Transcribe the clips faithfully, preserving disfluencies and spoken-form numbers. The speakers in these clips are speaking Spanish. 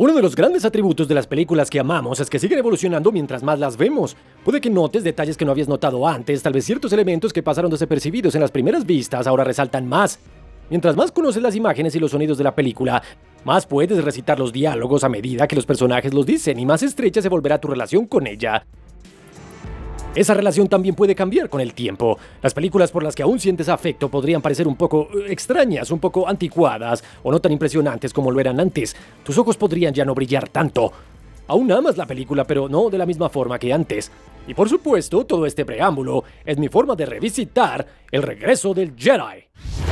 Uno de los grandes atributos de las películas que amamos es que siguen evolucionando mientras más las vemos. Puede que notes detalles que no habías notado antes, tal vez ciertos elementos que pasaron desapercibidos en las primeras vistas ahora resaltan más. Mientras más conoces las imágenes y los sonidos de la película, más puedes recitar los diálogos a medida que los personajes los dicen y más estrecha se volverá tu relación con ella. Esa relación también puede cambiar con el tiempo. Las películas por las que aún sientes afecto podrían parecer un poco extrañas, un poco anticuadas o no tan impresionantes como lo eran antes. Tus ojos podrían ya no brillar tanto. Aún amas la película, pero no de la misma forma que antes. Y por supuesto, todo este preámbulo es mi forma de revisitar El regreso del Jedi.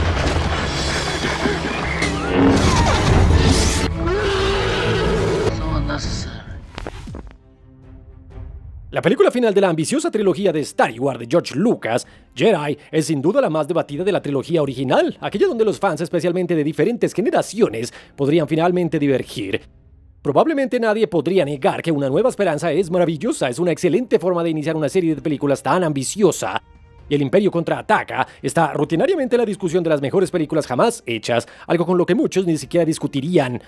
La película final de la ambiciosa trilogía de Star Wars de George Lucas, Jedi, es sin duda la más debatida de la trilogía original, aquella donde los fans, especialmente de diferentes generaciones, podrían finalmente divergir. Probablemente nadie podría negar que Una Nueva Esperanza es maravillosa, es una excelente forma de iniciar una serie de películas tan ambiciosa. Y El Imperio Contraataca está rutinariamente en la discusión de las mejores películas jamás hechas, algo con lo que muchos ni siquiera discutirían.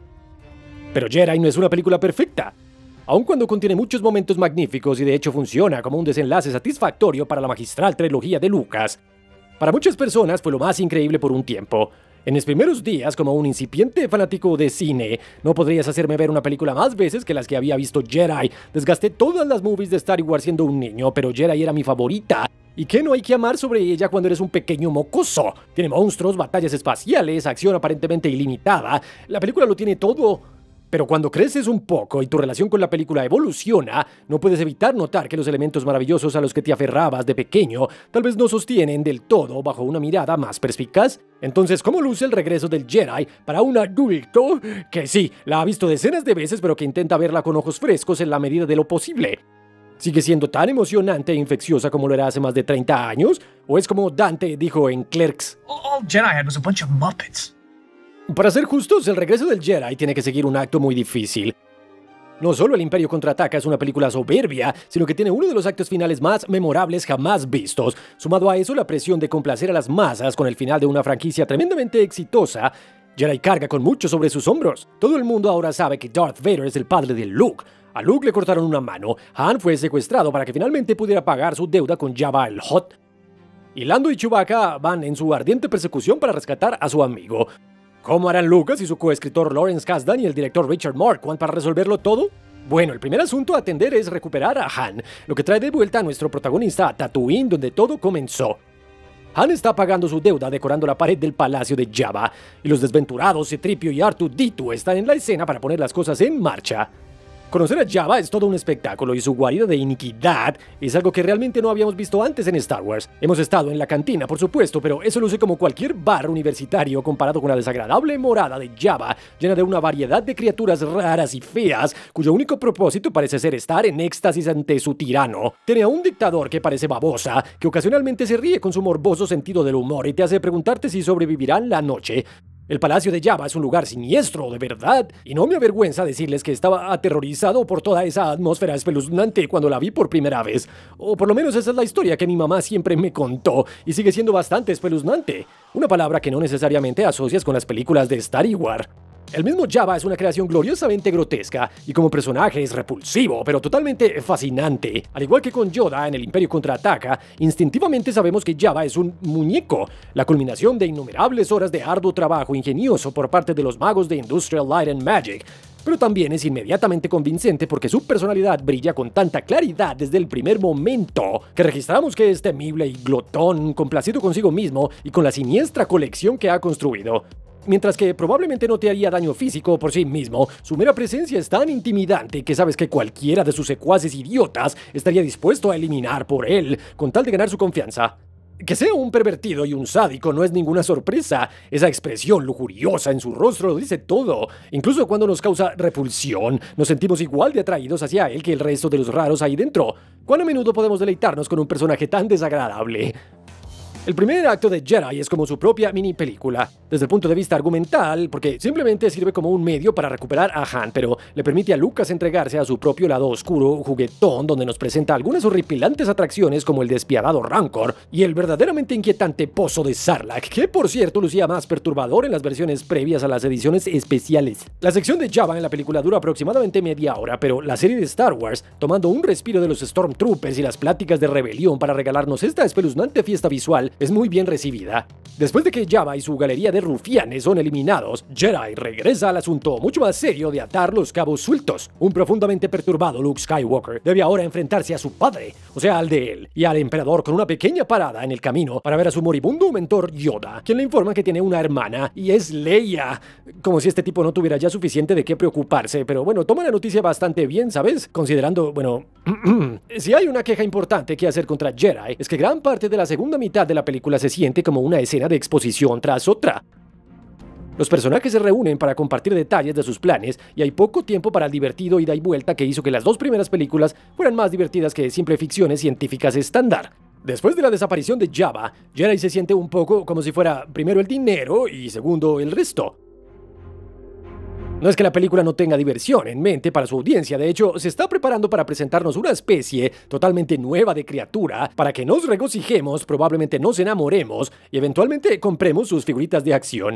Pero Jedi no es una película perfecta. Aun cuando contiene muchos momentos magníficos y de hecho funciona como un desenlace satisfactorio para la magistral trilogía de Lucas, para muchas personas fue lo más increíble por un tiempo. En mis primeros días, como un incipiente fanático de cine, no podrías hacerme ver una película más veces que las que había visto Jedi. Desgasté todas las movies de Star Wars siendo un niño, pero Jedi era mi favorita. ¿Y qué no hay que amar sobre ella cuando eres un pequeño mocoso? Tiene monstruos, batallas espaciales, acción aparentemente ilimitada. La película lo tiene todo. Pero cuando creces un poco y tu relación con la película evoluciona, no puedes evitar notar que los elementos maravillosos a los que te aferrabas de pequeño tal vez no sostienen del todo bajo una mirada más perspicaz. Entonces, ¿cómo luce el regreso del Jedi para un adulto que sí, la ha visto decenas de veces pero que intenta verla con ojos frescos en la medida de lo posible? ¿Sigue siendo tan emocionante e infecciosa como lo era hace más de treinta años? ¿O es como Dante dijo en Clerks? All Jedi had was a bunch of Muppets. Para ser justos, el regreso del Jedi tiene que seguir un acto muy difícil. No solo El Imperio Contraataca es una película soberbia, sino que tiene uno de los actos finales más memorables jamás vistos. Sumado a eso, la presión de complacer a las masas con el final de una franquicia tremendamente exitosa, Jedi carga con mucho sobre sus hombros. Todo el mundo ahora sabe que Darth Vader es el padre de Luke. A Luke le cortaron una mano, Han fue secuestrado para que finalmente pudiera pagar su deuda con Jabba el Hutt. Y Lando y Chewbacca van en su ardiente persecución para rescatar a su amigo. ¿Cómo harán Lucas y su coescritor Lawrence Kasdan y el director Richard Marquand para resolverlo todo? Bueno, el primer asunto a atender es recuperar a Han, lo que trae de vuelta a nuestro protagonista a Tatooine, donde todo comenzó. Han está pagando su deuda decorando la pared del palacio de Jabba, y los desventurados C-tres P O y R dos D dos están en la escena para poner las cosas en marcha. Conocer a Jabba es todo un espectáculo y su guarida de iniquidad es algo que realmente no habíamos visto antes en Star Wars. Hemos estado en la cantina, por supuesto, pero eso luce como cualquier bar universitario comparado con la desagradable morada de Jabba, llena de una variedad de criaturas raras y feas, cuyo único propósito parece ser estar en éxtasis ante su tirano. Tiene a un dictador que parece babosa, que ocasionalmente se ríe con su morboso sentido del humor y te hace preguntarte si sobrevivirán la noche. El Palacio de Jabba es un lugar siniestro, de verdad, y no me avergüenza decirles que estaba aterrorizado por toda esa atmósfera espeluznante cuando la vi por primera vez. O por lo menos esa es la historia que mi mamá siempre me contó, y sigue siendo bastante espeluznante. Una palabra que no necesariamente asocias con las películas de Star Wars. El mismo Jabba es una creación gloriosamente grotesca, y como personaje es repulsivo, pero totalmente fascinante. Al igual que con Yoda en El Imperio Contraataca, instintivamente sabemos que Jabba es un muñeco, la culminación de innumerables horas de arduo trabajo ingenioso por parte de los magos de Industrial Light and Magic. Pero también es inmediatamente convincente porque su personalidad brilla con tanta claridad desde el primer momento que registramos que es temible y glotón, complacido consigo mismo y con la siniestra colección que ha construido. Mientras que probablemente no te haría daño físico por sí mismo, su mera presencia es tan intimidante que sabes que cualquiera de sus secuaces idiotas estaría dispuesto a eliminar por él, con tal de ganar su confianza. Que sea un pervertido y un sádico no es ninguna sorpresa. Esa expresión lujuriosa en su rostro lo dice todo. Incluso cuando nos causa repulsión, nos sentimos igual de atraídos hacia él que el resto de los raros ahí dentro. ¿Cuán a menudo podemos deleitarnos con un personaje tan desagradable? El primer acto de Jedi es como su propia mini película, desde el punto de vista argumental, porque simplemente sirve como un medio para recuperar a Han, pero le permite a Lucas entregarse a su propio lado oscuro, juguetón, donde nos presenta algunas horripilantes atracciones como el despiadado Rancor y el verdaderamente inquietante Pozo de Sarlacc, que por cierto lucía más perturbador en las versiones previas a las ediciones especiales. La sección de Jabba en la película dura aproximadamente media hora, pero la serie de Star Wars, tomando un respiro de los Stormtroopers y las pláticas de rebelión para regalarnos esta espeluznante fiesta visual, es muy bien recibida. Después de que Jabba y su galería de rufianes son eliminados, Jedi regresa al asunto mucho más serio de atar los cabos sueltos. Un profundamente perturbado Luke Skywalker debe ahora enfrentarse a su padre, o sea, al de él, y al emperador con una pequeña parada en el camino para ver a su moribundo mentor Yoda, quien le informa que tiene una hermana y es Leia. Como si este tipo no tuviera ya suficiente de qué preocuparse, pero bueno, toma la noticia bastante bien, ¿sabes? Considerando, bueno, si hay una queja importante que hacer contra Jedi, es que gran parte de la segunda mitad de la película se siente como una escena de exposición tras otra. Los personajes se reúnen para compartir detalles de sus planes y hay poco tiempo para el divertido ida y vuelta que hizo que las dos primeras películas fueran más divertidas que simples ficciones científicas estándar. Después de la desaparición de Jabba, Jedi se siente un poco como si fuera primero el dinero y segundo el resto. No es que la película no tenga diversión en mente para su audiencia, de hecho, se está preparando para presentarnos una especie totalmente nueva de criatura para que nos regocijemos, probablemente nos enamoremos y eventualmente compremos sus figuritas de acción.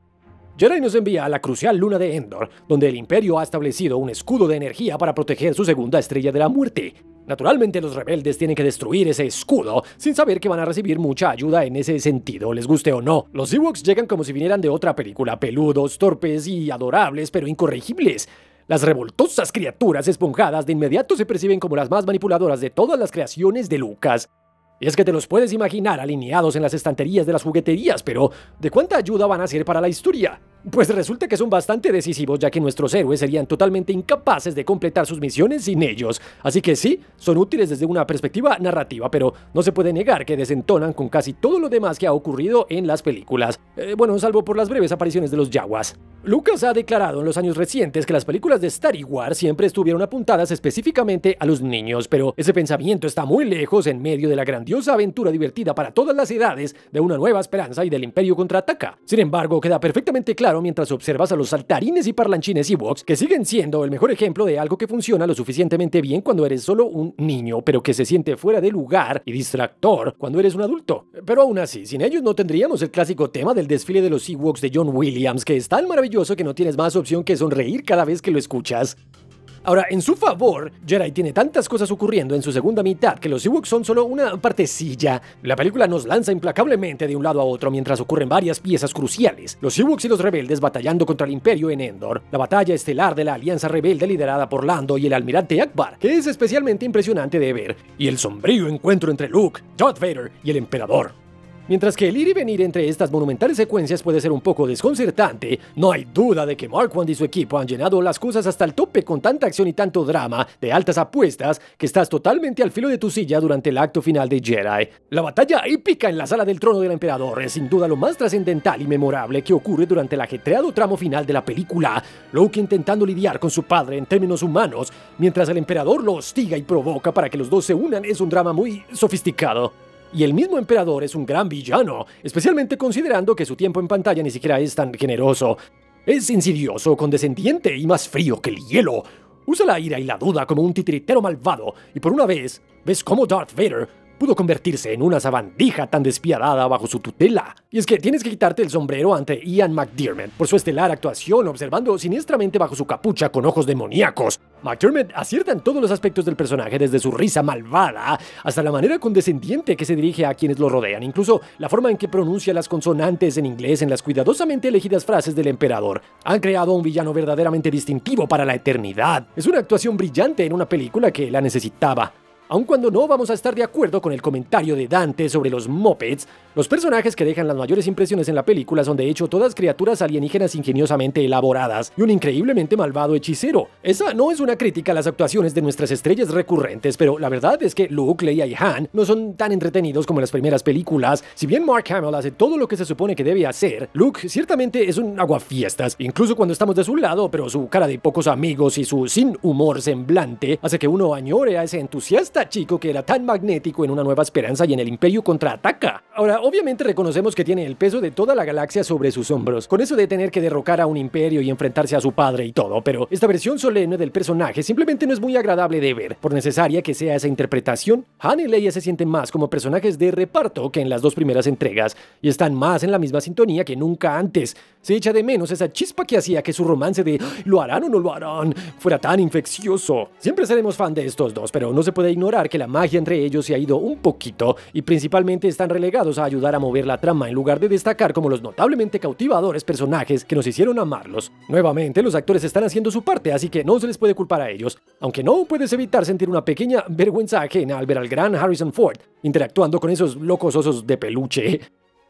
Jedi nos envía a la crucial luna de Endor, donde el Imperio ha establecido un escudo de energía para proteger su segunda estrella de la muerte. Naturalmente los rebeldes tienen que destruir ese escudo, sin saber que van a recibir mucha ayuda en ese sentido, les guste o no. Los Ewoks llegan como si vinieran de otra película, peludos, torpes y adorables, pero incorregibles. Las revoltosas criaturas esponjadas de inmediato se perciben como las más manipuladoras de todas las creaciones de Lucas. Y es que te los puedes imaginar alineados en las estanterías de las jugueterías, pero ¿de cuánta ayuda van a ser para la historia? Pues resulta que son bastante decisivos, ya que nuestros héroes serían totalmente incapaces de completar sus misiones sin ellos. Así que sí, son útiles desde una perspectiva narrativa, pero no se puede negar que desentonan con casi todo lo demás que ha ocurrido en las películas. Eh, bueno, salvo por las breves apariciones de los Jawas. Lucas ha declarado en los años recientes que las películas de Star Wars siempre estuvieron apuntadas específicamente a los niños, pero ese pensamiento está muy lejos en medio de la grandiosa aventura divertida para todas las edades de Una Nueva Esperanza y del Imperio Contraataca. Sin embargo, queda perfectamente claro mientras observas a los saltarines y parlanchines Ewoks que siguen siendo el mejor ejemplo de algo que funciona lo suficientemente bien cuando eres solo un niño, pero que se siente fuera de lugar y distractor cuando eres un adulto. Pero aún así, sin ellos no tendríamos el clásico tema del desfile de los Ewoks de John Williams, que es tan maravilloso que no tienes más opción que sonreír cada vez que lo escuchas. Ahora, en su favor, Jedi tiene tantas cosas ocurriendo en su segunda mitad que los Ewoks son solo una partecilla. La película nos lanza implacablemente de un lado a otro mientras ocurren varias piezas cruciales. Los Ewoks y los rebeldes batallando contra el Imperio en Endor, la batalla estelar de la Alianza Rebelde liderada por Lando y el Almirante Akbar, que es especialmente impresionante de ver, y el sombrío encuentro entre Luke, Darth Vader y el Emperador. Mientras que el ir y venir entre estas monumentales secuencias puede ser un poco desconcertante, no hay duda de que Marquand y su equipo han llenado las cosas hasta el tope con tanta acción y tanto drama de altas apuestas que estás totalmente al filo de tu silla durante el acto final de Jedi. La batalla épica en la sala del trono del emperador es sin duda lo más trascendental y memorable que ocurre durante el ajetreado tramo final de la película. Luke intentando lidiar con su padre en términos humanos, mientras el emperador lo hostiga y provoca para que los dos se unan, es un drama muy sofisticado. Y el mismo emperador es un gran villano, especialmente considerando que su tiempo en pantalla ni siquiera es tan generoso. Es insidioso, condescendiente y más frío que el hielo. Usa la ira y la duda como un titiritero malvado, y por una vez ves cómo Darth Vader pudo convertirse en una sabandija tan despiadada bajo su tutela. Y es que tienes que quitarte el sombrero ante Ian McDiarmid por su estelar actuación observando siniestramente bajo su capucha con ojos demoníacos. McDiarmid acierta en todos los aspectos del personaje, desde su risa malvada hasta la manera condescendiente que se dirige a quienes lo rodean, incluso la forma en que pronuncia las consonantes en inglés en las cuidadosamente elegidas frases del emperador. Han creado un villano verdaderamente distintivo para la eternidad. Es una actuación brillante en una película que la necesitaba. Aun cuando no vamos a estar de acuerdo con el comentario de Dante sobre los Muppets, los personajes que dejan las mayores impresiones en la película son de hecho todas criaturas alienígenas ingeniosamente elaboradas y un increíblemente malvado hechicero. Esa no es una crítica a las actuaciones de nuestras estrellas recurrentes, pero la verdad es que Luke, Leia y Han no son tan entretenidos como en las primeras películas. Si bien Mark Hamill hace todo lo que se supone que debe hacer, Luke ciertamente es un aguafiestas, incluso cuando estamos de su lado, pero su cara de pocos amigos y su sin humor semblante hace que uno añore a ese entusiasta está chico que era tan magnético en Una Nueva Esperanza y en El Imperio Contraataca? Ahora, obviamente reconocemos que tiene el peso de toda la galaxia sobre sus hombros, con eso de tener que derrocar a un imperio y enfrentarse a su padre y todo, pero esta versión solemne del personaje simplemente no es muy agradable de ver. Por necesaria que sea esa interpretación, Han y Leia se sienten más como personajes de reparto que en las dos primeras entregas, y están más en la misma sintonía que nunca antes. Se echa de menos esa chispa que hacía que su romance de ¿lo harán o no lo harán? Fuera tan infeccioso. Siempre seremos fan de estos dos, pero no se puede ignorar que la magia entre ellos se ha ido un poquito, y principalmente están relegados a ayudar a mover la trama en lugar de destacar como los notablemente cautivadores personajes que nos hicieron amarlos. Nuevamente, los actores están haciendo su parte, así que no se les puede culpar a ellos, aunque no puedes evitar sentir una pequeña vergüenza ajena al ver al gran Harrison Ford interactuando con esos locos osos de peluche.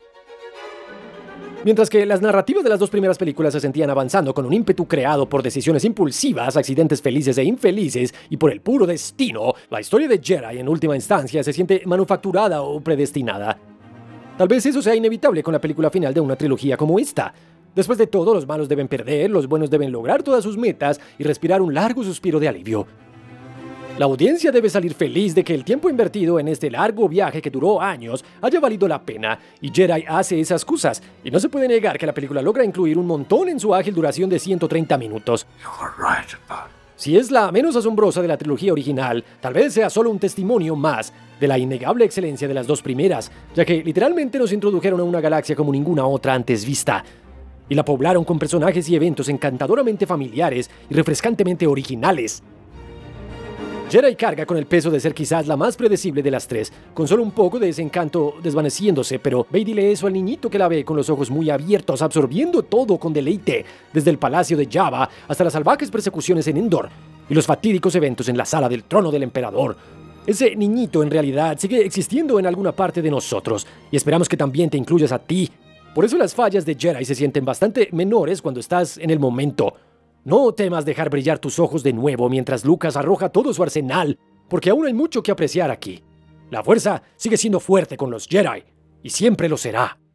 Mientras que las narrativas de las dos primeras películas se sentían avanzando con un ímpetu creado por decisiones impulsivas, accidentes felices e infelices y por el puro destino, la historia de Jedi en última instancia se siente manufacturada o predestinada. Tal vez eso sea inevitable con la película final de una trilogía como esta. Después de todo, los malos deben perder, los buenos deben lograr todas sus metas y respirar un largo suspiro de alivio. La audiencia debe salir feliz de que el tiempo invertido en este largo viaje que duró años haya valido la pena, y Jedi hace esas cosas, y no se puede negar que la película logra incluir un montón en su ágil duración de ciento treinta minutos. Si es la menos asombrosa de la trilogía original, tal vez sea solo un testimonio más de la innegable excelencia de las dos primeras, ya que literalmente nos introdujeron a una galaxia como ninguna otra antes vista, y la poblaron con personajes y eventos encantadoramente familiares y refrescantemente originales. Jedi carga con el peso de ser quizás la más predecible de las tres, con solo un poco de ese encanto desvaneciéndose, pero ve y dile eso al niñito que la ve con los ojos muy abiertos, absorbiendo todo con deleite, desde el palacio de Jabba hasta las salvajes persecuciones en Endor y los fatídicos eventos en la sala del trono del emperador. Ese niñito en realidad sigue existiendo en alguna parte de nosotros, y esperamos que también te incluyas a ti. Por eso las fallas de Jedi se sienten bastante menores cuando estás en el momento. No temas dejar brillar tus ojos de nuevo mientras Lucas arroja todo su arsenal, porque aún hay mucho que apreciar aquí. La fuerza sigue siendo fuerte con los Jedi, y siempre lo será.